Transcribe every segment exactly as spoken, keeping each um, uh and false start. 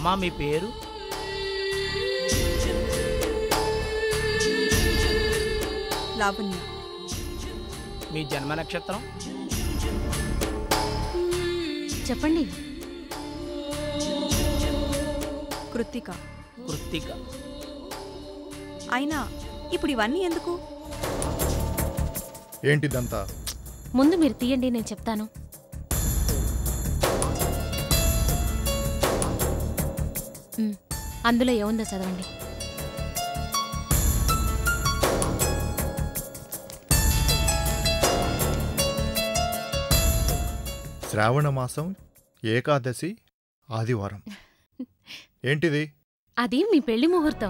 అమ్మా మీ పేరు? లావణ్య. మీ జన్మ నక్షత్రం చెప్పండి. కృత్తిక. కృత్తిక. అయినా ఇప్పుడు ఇవన్నీ ఎందుకు? ఏంటిదంతా? ముందు మీరు తీయండి, నేను చెప్తాను. అందులో ఏముందో చదవండి. శ్రావణ మాసం ఏకాదశి ఆదివారం. ఏంటిది? అది మీ పెళ్లి ముహూర్తం.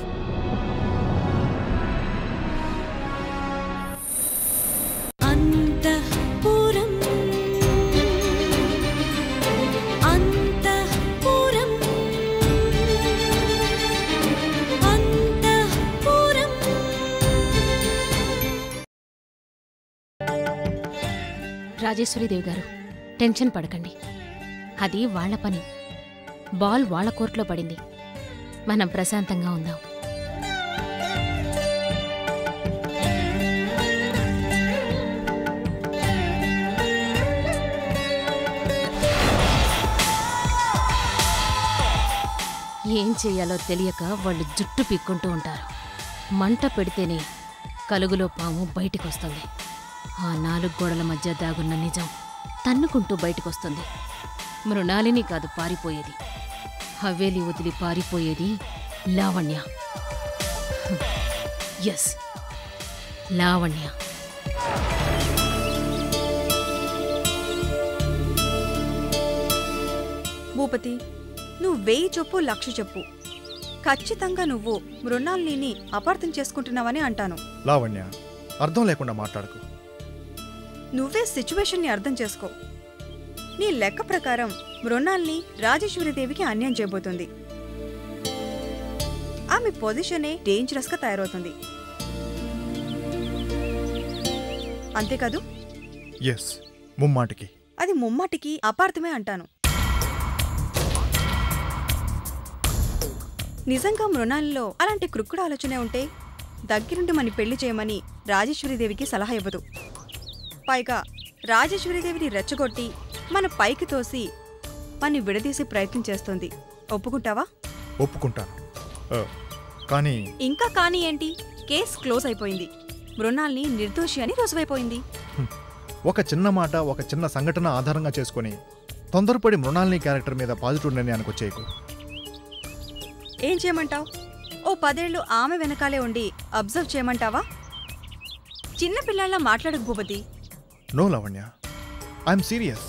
రాజేశ్వరీదేవి గారు, టెన్షన్ పడకండి. అది వాళ్ల పని. బాల్ వాళ్ల కోర్టులో పడింది. మనం ప్రశాంతంగా ఉందాం. ఏం చెయ్యాలో తెలియక వాళ్ళు జుట్టు పీక్కుంటూ ఉంటారు. మంట పెడితేనే కలుగులో పాము బయటికొస్తుంది. ఆ నాలుగు గోడల మధ్య దాగున్న నిజం తన్నుకుంటూ బయటకొస్తుంది. మృణాలిని కాదు పారిపోయేది, హవేలి వదిలి పారిపోయేది లావణ్య. ఎస్, లావణ్య. భూపతి, నువ్వు వెయ్యి చెప్పు లక్ష చెప్పు, ఖచ్చితంగా నువ్వు మృణాలిని అపార్థం చేసుకుంటున్నావని అంటాను. లావణ్య, అర్థం లేకుండా మాట్లాడకు. నువ్వే సిచ్యువేషన్ని అర్థం చేసుకో. నీ లెక్క ప్రకారం మృణాల్ని రాజేశ్వరీదేవికి అన్యాయం చేయబోతుంది. ఆమె పొజిషనే డేంజరస్ గా తయారవుతుంది. అంతేకాదు? ఎస్, ముమ్మాటికి. అది ముమ్మాటికి అపార్థమే అంటాను. నిజంగా మృణాలిలో అలాంటి కృక్కుడు ఆలోచనే ఉంటే దగ్గరుండి మన పెళ్లి చేయమని రాజేశ్వరీదేవికి సలహా ఇవ్వదు. పైగా రాజేశ్వరీదేవిని రెచ్చగొట్టి మన పైకి తోసి మన విడదీసే ప్రయత్నం చేస్తుంది. ఒప్పుకుంటావా? ఒప్పుకుంటాను. కానీ ఇంకా కానీ ఏంటి? కేస్ క్లోజ్ అయిపోయింది. మృణాల్ని నిర్దోషి అని రుజువైపోయింది. ఒక చిన్న మాట, ఒక చిన్న సంఘటన ఆధారంగా చేసుకుని తొందరపడి మృణాలిని క్యారెక్టర్ మీద పాజిటివ్ నిర్ణయానికి వచ్చేయకు. ఏం చేయమంటావు? ఓ పదేళ్లు ఆమె వెనకాలే ఉండి అబ్జర్వ్ చేయమంటావా? చిన్న పిల్లల్లా మాట్లాడకు Bhupathi. No Lavanya, I'm serious.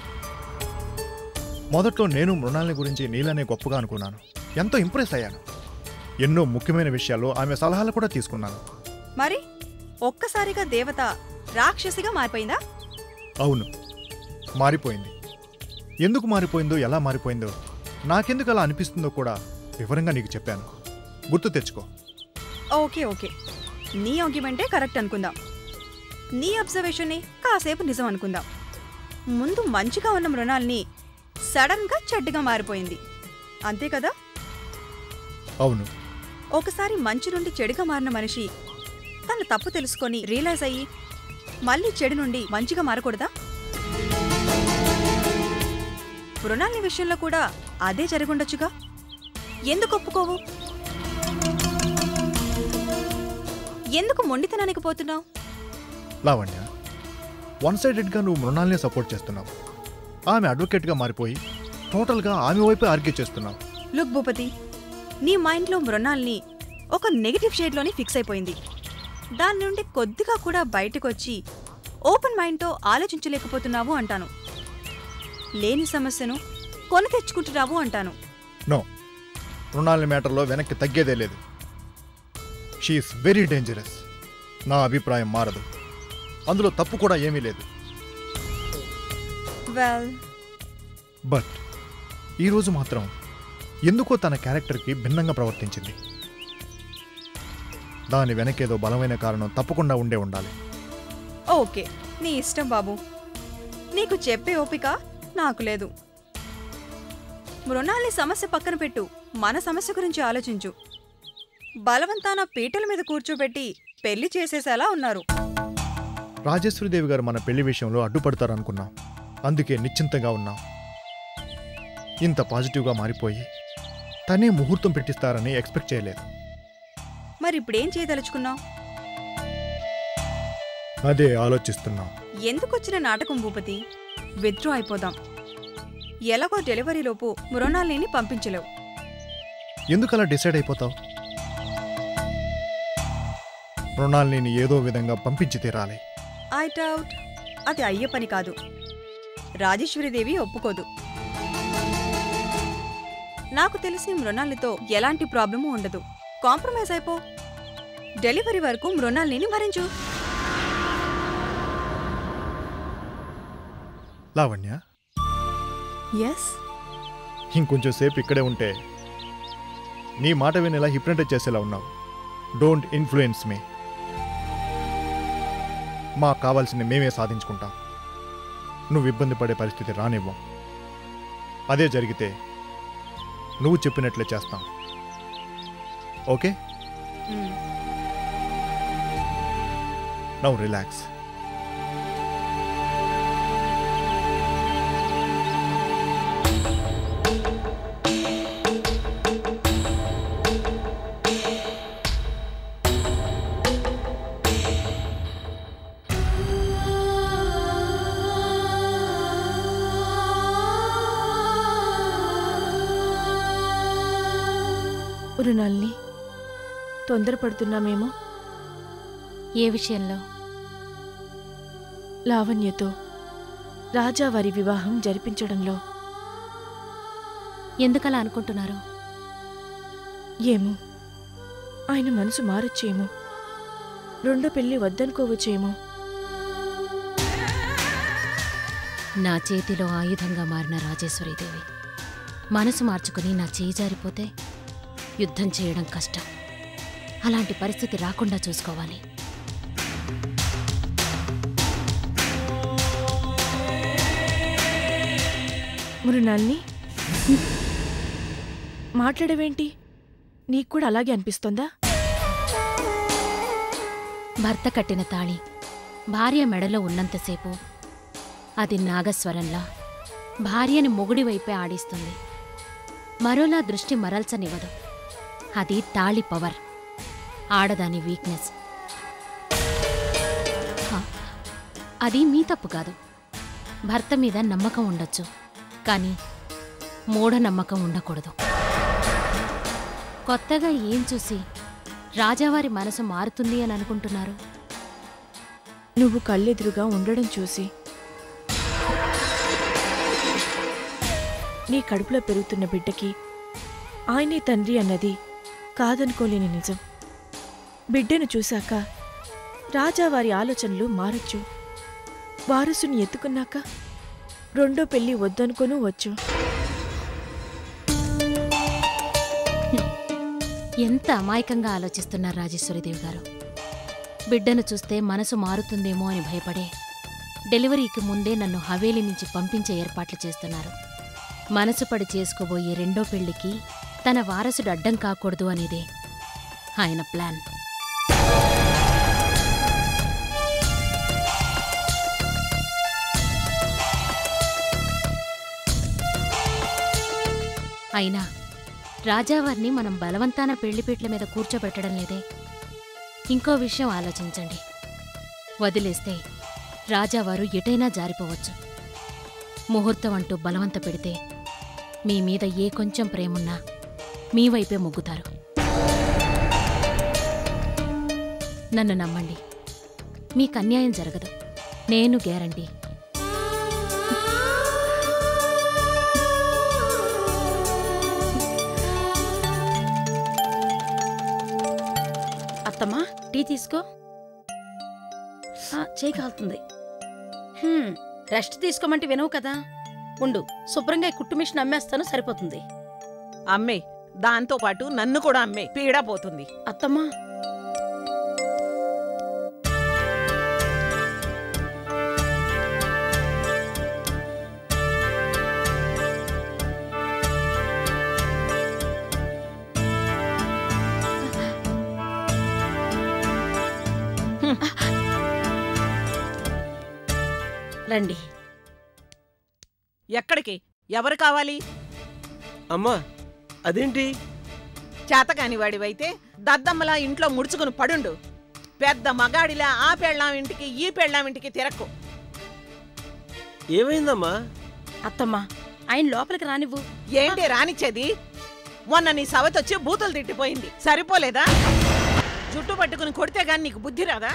మొదట్లో నేను మృణాలిని గురించి నీళ్ళనే గొప్పగా అనుకున్నాను. ఎంతో ఇంప్రెస్ అయ్యాను. ఎన్నో ముఖ్యమైన విషయాల్లో ఆమె సలహాలు కూడా తీసుకున్నాను. మరి ఒక్కసారిగా దేవత రాక్షసిగా మారిపోయిందా? అవును, మారిపోయింది. ఎందుకు మారిపోయిందో, ఎలా మారిపోయిందో, నాకెందుకు అలా అనిపిస్తుందో కూడా వివరంగా నీకు చెప్పాను. గుర్తు తెచ్చుకో. ఓకే ఓకే, నీ ఆర్గ్యుమెంటే కరెక్ట్ అనుకుందాం. నీ అబ్జర్వేషనే కాసేపు నిజం అనుకుందాం. ముందు మంచిగా ఉన్న మృణాల్ని సడన్ గా చెడ్డగా మారిపోయింది, అంతే కదా? అవును. ఒకసారి మంచి నుండి చెడుగా మారిన మనిషి తన తప్పు తెలుసుకొని రియలైజ్ అయ్యి మళ్ళీ చెడు నుండి మంచిగా మారకూడదా? మృణాల్ని విషయంలో కూడా అదే జరుగుండొచ్చుగా. ఎందుకు ఒప్పుకోవు? ఎందుకు మొండితనానికి పోతున్నావు? లావణ్య, వన్ సైడెడ్గా నువ్వు మృణాల్ని సపోర్ట్ చేస్తున్నావు. ఆమె అడ్వకేట్గా మారిపోయి టోటల్గా ఆమె వైపే ఆర్గ్యూ చేస్తున్నావు. లుక్ భూపతి, నీ మైండ్లో మృణాల్ని ఒక నెగటివ్ షేడ్లోనే ఫిక్స్ అయిపోయింది. దాని నుండి కొద్దిగా కూడా బయటకొచ్చి ఓపెన్ మైండ్తో ఆలోచించలేకపోతున్నావు అంటాను. లేని సమస్యను కొని తెచ్చుకుంటున్నావు అంటాను. నో, మృణాలిని మ్యాటర్లో వెనక్కి తగ్గేదే లేదు. She is very dangerous. నా అభిప్రాయం మారదు. అందులో తప్పు కూడా ఏమీ లేదు. వెల్, బట్ ఈరోజు మాత్రం ఎందుకో తన క్యారెక్టర్కి భిన్నంగా ప్రవర్తించింది. దాని వెనకేదో బలమైన కారణం తప్పకుండా ఉండే ఉండాలి. ఓకే, నీ ఇష్టం బాబు. నీకు చెప్పే ఓపిక నాకు లేదు. మృణాలి సమస్య పక్కన పెట్టు, మన సమస్య గురించి ఆలోచించు. బలవంతాన పీటల మీద కూర్చోబెట్టి పెళ్లి చేసేసేలా ఉన్నారు. రాజేశ్వరీదేవి గారు మన పెళ్లి విషయంలో అడ్డుపడతారనుకున్నాం. అందుకే నిశ్చింతగా ఉన్నాం. ఇంత పాజిటివ్గా మారిపోయి తనే ముహూర్తం పెట్టిస్తారని ఎక్స్పెక్ట్ చేయలేదు. మరి ఇప్పుడేం చేయదలుచుకున్నావు? అదే ఆలోచిస్తున్నాం. ఎందుకొచ్చిన నాటకం భూపతి? విత్డ్రా అయిపోదాం. ఎలాగో డెలివరీలోపు మృణాలిని పంపించలేవు. ఎందుకలా డిసైడ్ అయిపోతావు? మృణాలిని ఏదో విధంగా పంపించి తీరాలి. ఐ డౌట్ అది అయ్యే పని కాదు. రాజేశ్వరీదేవి ఒప్పుకోదు. నాకు తెలిసి మృణాలితో ఎలాంటి ప్రాబ్లము ఉండదు. కాంప్రమైజ్ అయిపో. డెలివరీ వరకు మృణాలిని భరించు. లావణ్య, ఎస్. ఇంకొంచెం సేపు ఇక్కడే ఉంటే నీ మాట వినేలా హిప్నటైజ్ చేసేలా ఉన్నావు. Don't influence me. మాకు కావాల్సింది మేమే సాధించుకుంటాం. నువ్వు ఇబ్బంది పడే పరిస్థితి రానివ్వం. అదే జరిగితే నువ్వు చెప్పినట్లే చేస్తాం. ఓకే? Now relax. మృణాలిని, తొందరపడుతున్నామేమో. ఏ విషయంలో? లావణ్యతో రాజావారి వివాహం జరిపించడంలో. ఎందుకలా అనుకుంటున్నారు? ఏమో, ఆయన మనసు మారొచ్చేమో. రెండో పెళ్లి వద్దనుకోవచ్చేమో. నా చేతిలో ఆయుధంగా మారిన రాజేశ్వరీదేవి మనసు మార్చుకుని నా చేయి జారిపోతే యుద్ధం చేయడం కష్టం. అలాంటి పరిస్థితి రాకుండా చూసుకోవాలి. మృణాలిని, మాట్లాడవేంటి? నీకు కూడా అలాగే అనిపిస్తోందా? భర్త కట్టిన తాళి భార్య మెడలో ఉన్నంతసేపు అది నాగస్వరంలా భార్యని మొగుడి వైపే ఆడిస్తుంది. మరోలా దృష్టి మరల్చనివ్వదు. అది తాళి పవర్, ఆడదాని వీక్నెస్. హా, అది మీ తప్పు కాదు. భర్త మీద నమ్మకం ఉండొచ్చు, కానీ మూఢనమ్మకం ఉండకూడదు. కొత్తగా ఏం చూసి రాజావారి మనసు మారుతుంది అని అనుకుంటున్నారు? నువ్వు కళ్ళెదురుగా ఉండడం చూసి. నీ కడుపులో పెరుగుతున్న బిడ్డకి ఆయనే తండ్రి అన్నది కాదనుకోలేని నిజం. బిడ్డను చూశాక రాజావారి ఆలోచనలు మారొచ్చు. వారసుని ఎత్తుకున్నాక రెండో పెళ్లి వద్దనుకోను వచ్చు. ఎంత అమాయకంగా ఆలోచిస్తున్నారు రాజేశ్వరీదేవి గారు. బిడ్డను చూస్తే మనసు మారుతుందేమో అని భయపడే డెలివరీకి ముందే నన్ను హవేలీ నుంచి పంపించే ఏర్పాట్లు చేస్తున్నారు. మనసు పడి చేసుకోబోయే రెండో పెళ్లికి తన వారసుడు అడ్డం కాకూడదు అనేదే ఆయన ప్లాన్. అయినా రాజావారిని మనం బలవంతాన పెళ్లిపీట్ల మీద కూర్చోబెట్టడం లేదే. ఇంకో విషయం ఆలోచించండి. వదిలేస్తే రాజావారు ఎటైనా జారిపోవచ్చు. ముహూర్తం అంటూ బలవంత పెడితే మీ మీద ఏ కొంచెం ప్రేమున్నా మీ వైపే మొగ్గుతారు. నన్ను నమ్మండి, మీకు అన్యాయం జరగదు. నేను గ్యారంటీ. అత్తమ్మా, టీ తీసుకో. చేయి కాలుతుంది. హ్మ్, రెస్ట్ తీసుకోమంటే వినవు కదా. ఉండు, శుభ్రంగా ఈ కుట్టు మిషన్ అమ్మేస్తాను, సరిపోతుంది. అమ్మే, దాంతో పాటు నన్ను కూడా అమ్మే, పీడా పోతుంది. అత్తమ్మా, రండి. ఎక్కడికి? ఎవరు కావాలి? అమ్మా అదేంటి? చేతకాని వాడివైతే దద్దమ్మలా ఇంట్లో ముడుచుకుని పడుండు. పెద్ద మగాడిలా ఆ పెళ్ళాం ఇంటికి ఈ పెళ్ళాం ఇంటికి తిరక్కు. ఏమైందమ్మా? అత్తమ్మా, ఆయన లోపలికి రానివ్వు. ఏంటి రానిచ్చేది? మొన్న నీ సవతొచ్చి బూతులు తిట్టిపోయింది, సరిపోలేదా? జుట్టు పట్టుకుని కొడితే గాని నీకు బుద్ధి రాదా?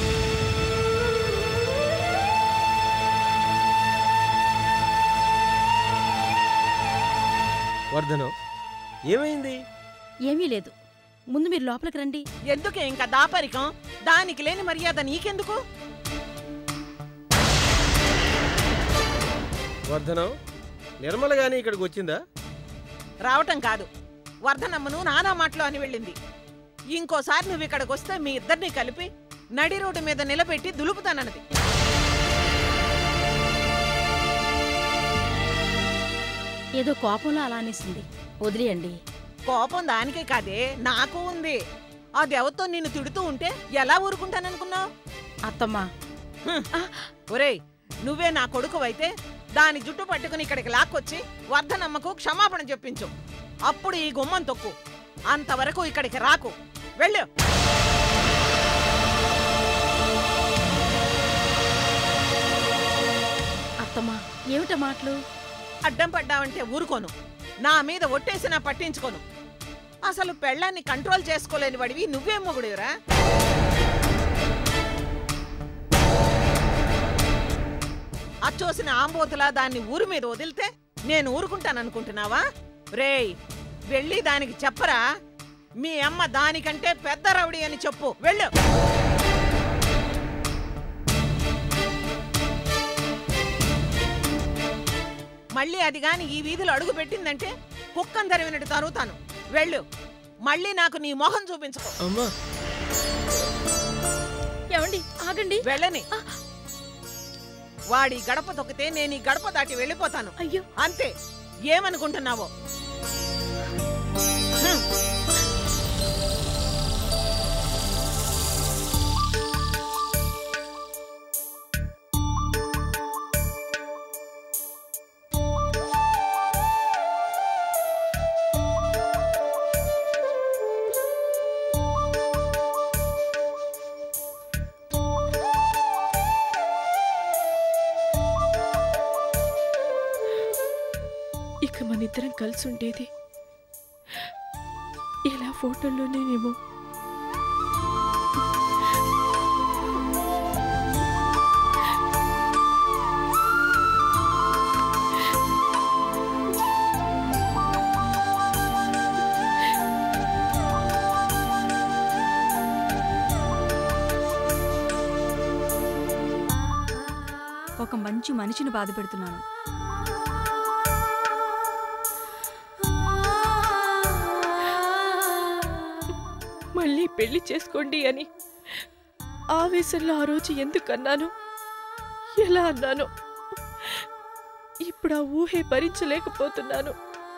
వర్ధనం ఏమైంది? ఏమీ లేదు, ముందు మీరు లోపలికి రండి. ఎందుకే ఇంకా దాపరికం? దానికి లేని మర్యాద నీకెందుకు? వర్ధనం నిర్మల గాని ఇక్కడికి వచ్చిందా? రావటం కాదు, వర్ధనమ్మను నానా మాటలు అని వెళ్ళింది. ఇంకోసారి నువ్వు ఇక్కడికి వస్తే మీ ఇద్దరిని కలిపి నడి రోడ్డు మీద నిలబెట్టి దులుపుతానన్నది. ఏదో కోపంలో అలా అనేసింది, వదిలేయండి. కోపం దానికే కాదే, నాకు ఉంది. ఆ దేవతో నిన్ను తిడుతూ ఉంటే ఎలా ఊరుకుంటాననుకున్నావు? అత్తమ్మా, ఒరేయ్, నువ్వే నా కొడుకువైతే దాని జుట్టు పట్టుకుని ఇక్కడికి లాక్కొచ్చి వర్ధనమ్మకు క్షమాపణ చెప్పించు. అప్పుడు ఈ గుమ్మం తొక్కు. అంతవరకు ఇక్కడికి రాకు, వెళ్ళు. అత్తమ్మా, ఏమిటా మాటలు? అడ్డం పడ్డావంటే ఊరుకోను, నా మీద ఒట్టేసినా పట్టించుకోను. అసలు పెళ్ళాన్ని కంట్రోల్ చేసుకోలేని వాడివి నువ్వేం మొగుడివిరా? అచ్చోసిన ఆంబోతులా దాన్ని ఊరు మీద వదిలితే నేను ఊరుకుంటాననుకుంటున్నావా? రేయ్, వెళ్ళి దానికి చెప్పరా, మీ అమ్మ దానికంటే పెద్ద రౌడీ అని చెప్పు, వెళ్ళు. మళ్ళీ అది గాని ఈ వీధిలో అడుగు పెట్టిందంటే కుక్కను తరివినట్టు తరుగుతాను, వెళ్ళు. మళ్ళీ నాకు నీ మొహం చూపించుకో. అమ్మా ఏమండి, ఆగండి. వెళ్ళని. వాడి గడప తొక్కితే నేను ఈ గడప దాటి వెళ్ళిపోతాను. అయ్యో, అంతే. ఏమనుకుంటున్నావో? హ్మ్. ఇక మనిద్దరం కలిసి ఉండేది ఇలా ఫోటోల్లోనేనేమో. ఒక మంచి మనిషిని బాధ పెడుతున్నాను. మళ్ళీ పెళ్లి చేసుకోండి అని ఆవేశంలో ఆ రోజు ఎందుకు అన్నాను, ఎలా అన్నాను? ఇప్పుడు ఆ ఊహే భరించలేకపోతున్నాను.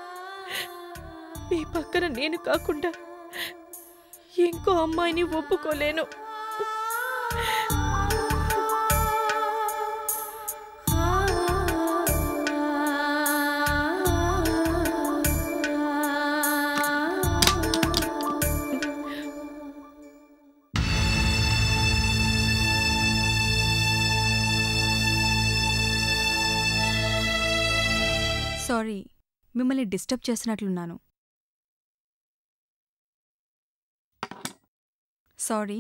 మీ పక్కన నేను కాకుండా ఇంకో అమ్మాయిని ఒప్పుకోలేను. సారీ, మిమ్మల్ని డిస్టర్బ్ చేసినట్లున్నాను. సారీ.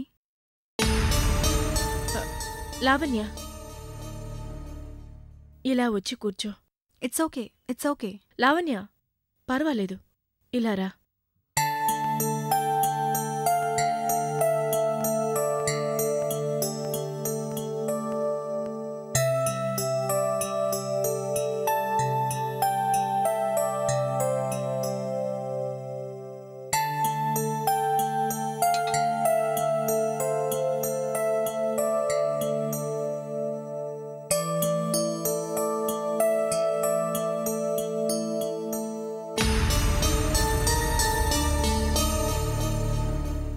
లావణ్య, ఇలా వచ్చి కూర్చో. It's okay, it's okay. Lavanya, పర్వాలేదు, ఇలా రా.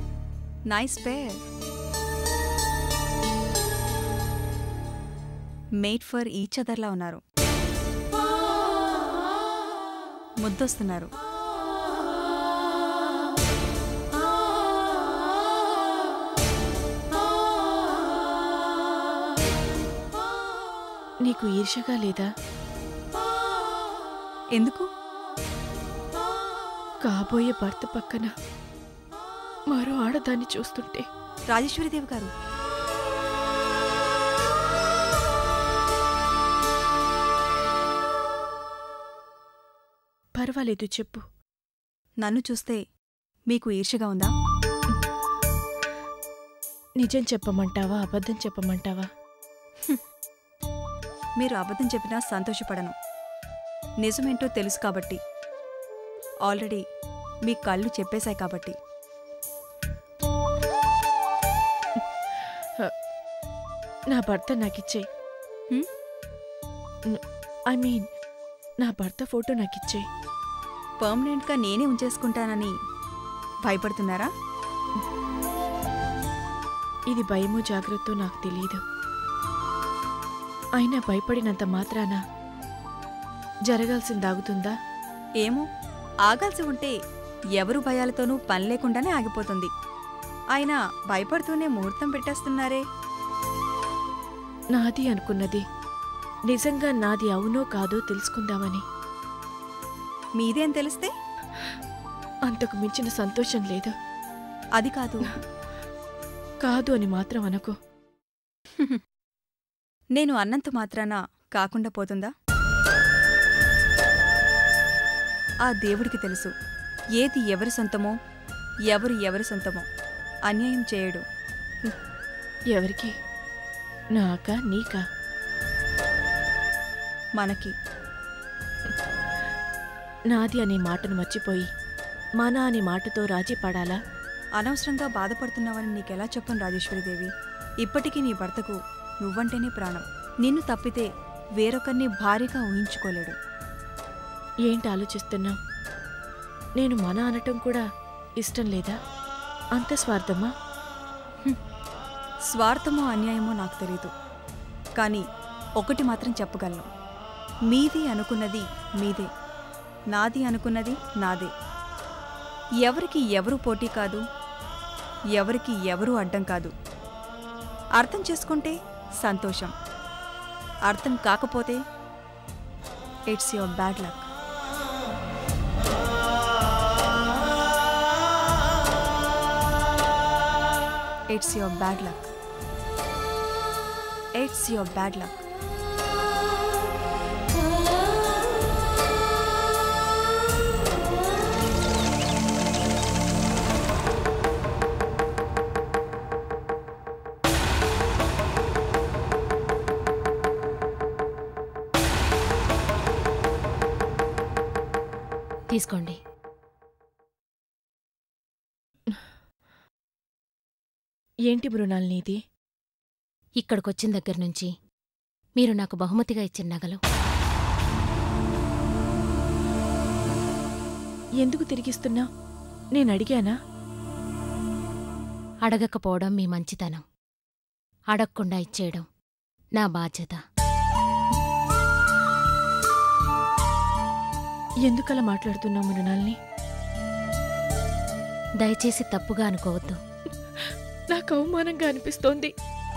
Nice pair. Made for each అదర్లా ఉన్నారు. ముద్దొస్తున్నారు. నీకు ఈర్ష్యగా లేదా? ఎందుకు? కాబోయే భర్త పక్కన మరో ఆడదాన్ని చూస్తుంటే. రాజేశ్వరిదేవి గారు, పర్వాలేదు, చెప్పు. నన్ను చూస్తే మీకు ఈర్ష్యగా ఉందా? నిజం చెప్పమంటావా, అబద్ధం చెప్పమంటావా? మీరు అబద్ధం చెప్పినా సంతోషపడను. నిజమేంటో తెలుసు కాబట్టి. ఆల్రెడీ మీ కళ్ళు చెప్పేశాయి కాబట్టి. నా భర్త నాకిచ్చేయి. హ్మ్? ఐ మీన్ నా భర్త ఫోటో నాకిచ్చేయి. పర్మనెంట్గా నేనే ఉంచేసుకుంటానని భయపడుతున్నారా? ఇది భయమో జాగ్రత్తో నాకు తెలియదు. అయినా భయపడినంత మాత్రాన జరగాల్సిందాగుతుందా? ఏమో, ఆగాల్సి ఉంటే ఎవరు భయాలతోనూ పని లేకుండానే ఆగిపోతుంది. అయినా భయపడుతూనే ముహూర్తం పెట్టేస్తున్నారే. నాది అనుకున్నది నిజంగా నాది అవునో కాదో తెలుసుకుందామని. మీదేం తెలిస్తే? అంతకు మించిన సంతోషం లేదు. అది కాదు. కాదు అని మాత్రం అనకు. నేను అన్నంత మాత్రాన కాకుండా పోతుందా? ఆ దేవుడికి తెలుసు ఏది ఎవరి సొంతమో, ఎవరు ఎవరి సొంతమో. అన్యాయం చేయడు. ఎవరికి? నాకా నీకా? మనకి. నాది అనే మాటను మర్చిపోయి మన అనే మాటతో రాజీ పడాలా? అనవసరంగా బాధపడుతున్నావని నీకెలా చెప్పను రాజేశ్వరిదేవి. ఇప్పటికీ నీ భర్తకు నువ్వంటేనే ప్రాణం. నిన్ను తప్పితే వేరొకరిని భారీగా ఊహించుకోలేడు. ఏంటి ఆలోచిస్తున్నావు? నేను మన అనటం కూడా ఇష్టం లేదా? అంత స్వార్థమా? స్వార్థమో అన్యాయమో నాకు తెలీదు. కానీ ఒకటి మాత్రం చెప్పగలను. మీది అనుకున్నది మీదే, నాది అనుకున్నది నాదే. ఎవరికి ఎవరు పోటీ కాదు, ఎవరికి ఎవరు అడ్డం కాదు. అర్థం చేసుకుంటే సంతోషం, అర్థం కాకపోతే it's your bad luck. It's your bad luck. It's your bad luck. తీసుకోండి. ఏంటి మృణాల్ నీది? ఇక్కడికొచ్చిన దగ్గర్నుంచి మీరు నాకు బహుమతిగా ఇచ్చిన నగలు. ఎందుకు తిరిగిస్తున్నా? నేను అడిగానా? అడగకపోవడం మీ మంచితనం, అడగకుండా ఇచ్చేయడం నా బాధ్యత. ఎందుకలా మాట్లాడుతున్నావు మృణాల్ని? దయచేసి తప్పుగా అనుకోవద్దు. నాకు అవమానంగా అనిపిస్తోంది.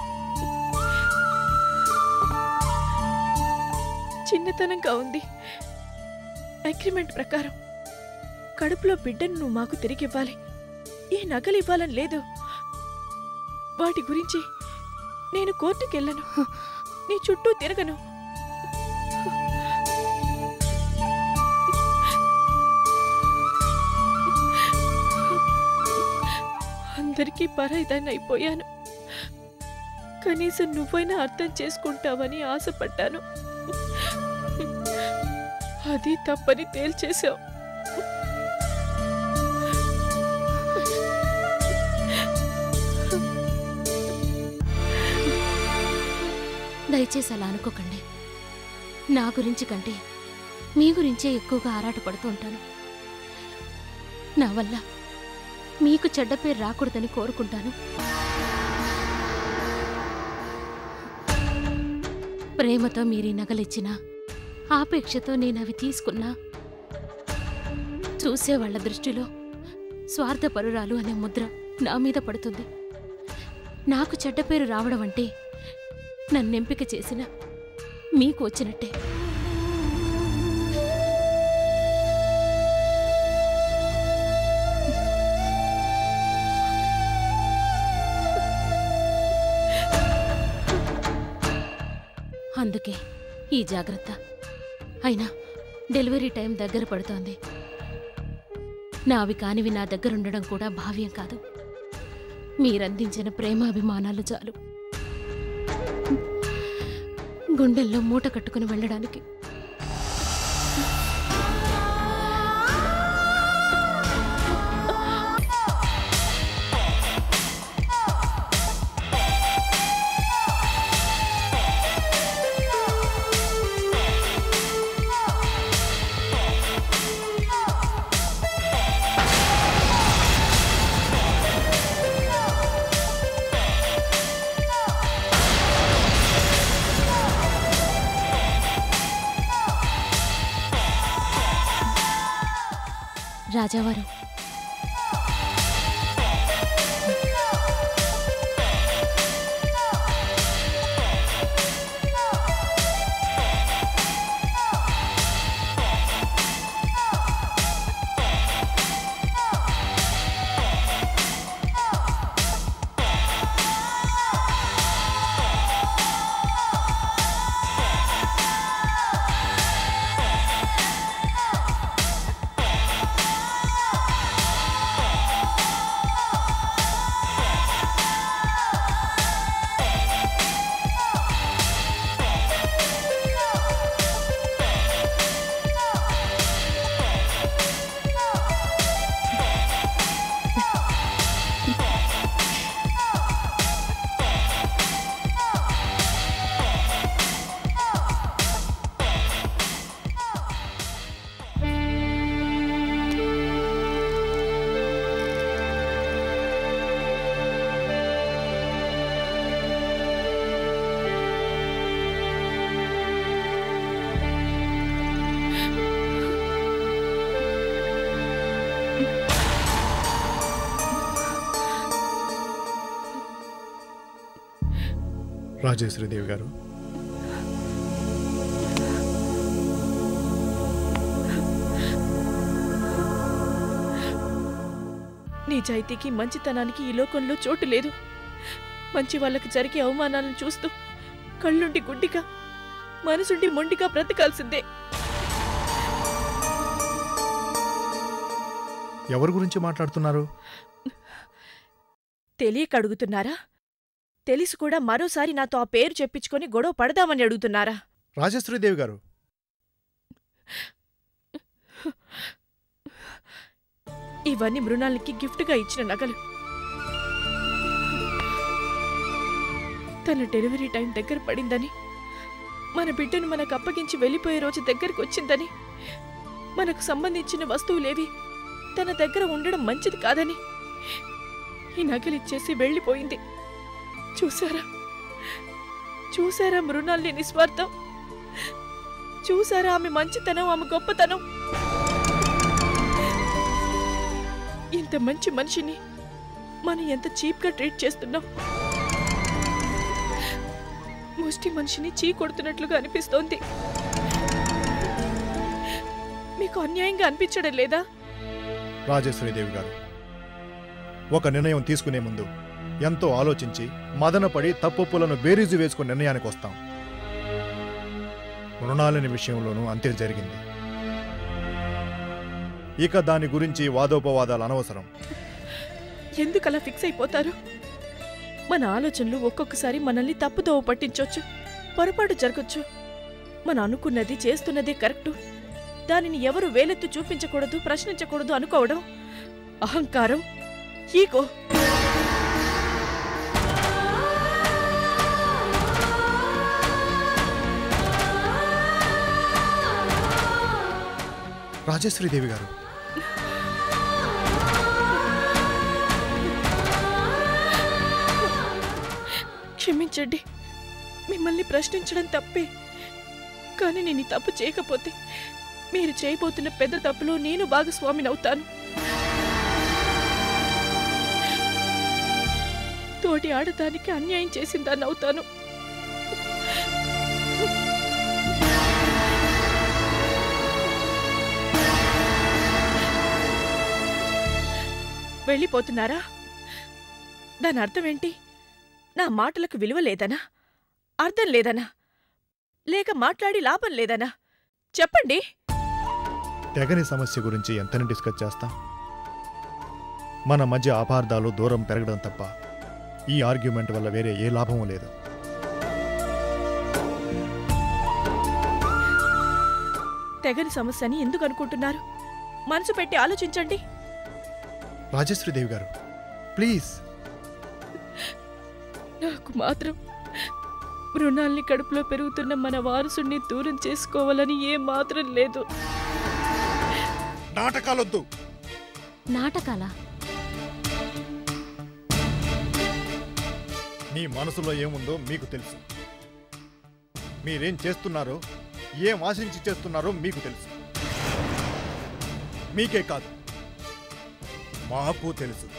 చిన్నతనంగా ఉంది. అగ్రిమెంట్ ప్రకారం కడుపులో బిడ్డను నువ్వు మాకు తిరిగివ్వాలి. ఈ నగలు ఇవ్వాలని లేదు. వాటి గురించి నేను కోర్టుకెళ్ళను, నీ చుట్టూ తిరగను. అందరికీ పరాయిదాన్ని అయిపోయాను. కనీసం నువ్వైనా అర్థం చేసుకుంటావని ఆశపడ్డాను. అది తప్పని తేల్చేశావు. దయచేసి అలా అనుకోకండి. నా గురించి కంటే మీ గురించే ఎక్కువగా ఆరాటపడుతూ ఉంటాను. నా వల్ల మీకు చెడ్డ పేరు రాకూడదని కోరుకుంటాను. ప్రేమతో మీరీ నగలిచ్చినా ఆపేక్షతో నేనవి తీసుకున్నా చూసేవాళ్ల దృష్టిలో స్వార్థపరురాలు అనే ముద్ర నా మీద పడుతుంది. నాకు చెడ్డ పేరు రావడం అంటే నన్నెంపిక చేసిన మీకు వచ్చినట్టే. అందుకే ఈ జాగ్రత్త. అయినా డెలివరీ టైం దగ్గర పడుతోంది. నావి కానివి నా దగ్గరుండడం కూడా భావ్యం కాదు. మీరందించిన ప్రేమాభిమానాలు చాలు గుండెల్లో మూట కట్టుకుని వెళ్ళడానికి. రాజావారు, రాజేశ్వరీదేవి గారు, నిజాయితీకి మంచితనానికి ఈ లోకంలో చోటు లేదు. మంచి వాళ్ళకి జరిగే అవమానాలను చూస్తూ కళ్ళుండి గుడ్డిగా మనసుండి మొండిగా బ్రతకాల్సిందే. ఎవరి గురించి మాట్లాడుతున్నారు? తెలియక అడుగుతున్నారా? తెలిసి కూడా మరోసారి నాతో ఆ పేరు చెప్పించుకొని గొడవ పడదామని అడుగుతున్నారా? రాజేశ్వరీదేవి గారు, ఇవన్నీ మృణాలికి గిఫ్ట్గా ఇచ్చిన నగలు. తన డెలివరీ టైం దగ్గర పడిందని, మన బిడ్డను మనకు అప్పగించి వెళ్ళిపోయే రోజు దగ్గరకు వచ్చిందని, మనకు సంబంధించిన వస్తువులేవి తన దగ్గర ఉండడం మంచిది కాదని ఈ నగలిచ్చేసి వెళ్ళిపోయింది. చూసారా చూసారా మృణాల్ని నిస్వార్థం? చూసారా ఆమె మంచితనం, ఆమె గొప్పతనం? ఇంత మంచి మనిషిని మనం ఎంత చీప్గా ట్రీట్ చేస్తున్నాం. ముష్టి మనిషిని చీ కొడుతున్నట్లుగా అనిపిస్తోంది. మీకు అన్యాయంగా అనిపించడం లేదా? రాజేశ్వరీదేవి గారు, ఒక నిర్ణయం తీసుకునే ముందు ఎంతో ఆలోచించి మదనపడి తప్పొప్పులను బేరీజు వేసుకుని నిర్ణయానికి వస్తాం. మృణాలిని విషయంలోనూ అంతే జరిగింది. ఇక దాని గురించి వాదోపవాదాలు అనవసరం. ఎందుకలా ఫిక్స్ అయిపోతారు? మన ఆలోచనలు ఒక్కొక్కసారి మనల్ని తప్పుదోవ పట్టించవచ్చు, పొరపాటు జరగచ్చు. మన అనుకున్నది చేస్తున్నదే కరెక్టు, దానిని ఎవరు వేలెత్తు చూపించకూడదు, ప్రశ్నించకూడదు అనుకోవడం అహంకారం, ఈగో. రాజేశ్వరీదేవి గారు, క్షమించండి. మిమ్మల్ని ప్రశ్నించడం తప్పే. కానీ నేను ఈ తప్పు చేయకపోతే మీరు చేయబోతున్న పెద్ద తప్పులో నేను భాగస్వామినవుతాను. తోటి ఆడదానికి అన్యాయం చేసిందాన్ని అవుతాను. వెళ్ళిపోతున్నారా? దాని అర్థం ఏంటి? నా మాటలకు విలువ లేదనా? అర్థం లేదనా? లేక మాట్లాడి లాభం లేదనా? చెప్పండి. తెగని సమస్య గురించి ఎంతని డిస్కస్ చేస్తాం? మన మధ్య అపార్థాలు దూరం పెరగడం తప్ప ఈ ఆర్గ్యుమెంట్ వల్ల వేరే ఏ లాభమూ లేదు. తెగని సమస్యని ఎందుకు అనుకుంటున్నారు? మనసు పెట్టి ఆలోచించండి. రాజేశ్వరీదేవి గారు, ప్లీజ్. నాకు మాత్రం మృణాల్ని కడుపులో పెరుగుతున్న మన వారసుని దూరం చేసుకోవాలని ఏ మాత్రం లేదు. నాటకాలొద్దు. నాటకాలా? మీ మనసులో ఏముందో మీకు తెలుసు. మీరేం చేస్తున్నారో, ఏం ఆశించి చేస్తున్నారో మీకు తెలుసు. మీకే కాదు, మాకు తెలుసు.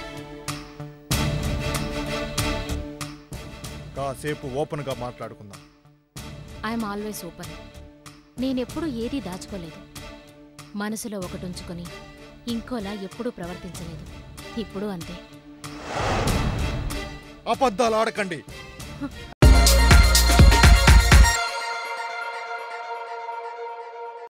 కాసేపు ఓపెన్గా మాట్లాడుకుందాం. I'm always open. నేనెప్పుడూ ఏదీ దాచుకోలేదు. మనసులో ఒకటి ఉంచుకొని ఇంకోలా ఎప్పుడూ ప్రవర్తించలేదు. ఇప్పుడు అంతే. అబద్ధాలు ఆడకండి.